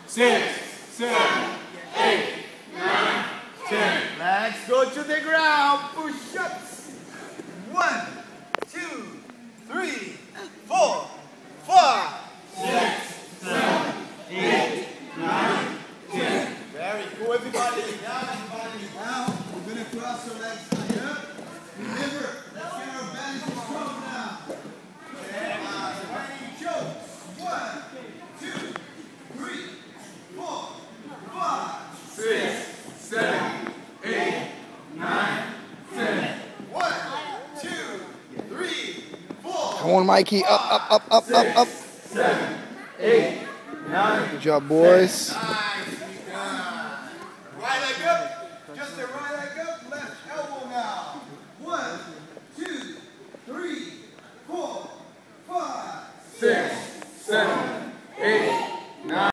6, 7, 8, 9, 10. Let's go to the ground. Push-ups. 1, 2, 3, 4, 5, 6, 7, 8, 9, 10. Very cool. Everybody down. Now we're going to cross your legs high up. Remember, let's get our balance strong now. Ready, Joe. 1, 2, 3, 4, 5, 6, 7, 8, 9, 10. 1, 2, 3, 4. Come on, Mikey. Up. 7, 8, 9. Good job, boys. Nice. Right leg up. Just the right leg up. Left elbow now. 1, 2, 3, 4, 5, 6, 7, 8, 9.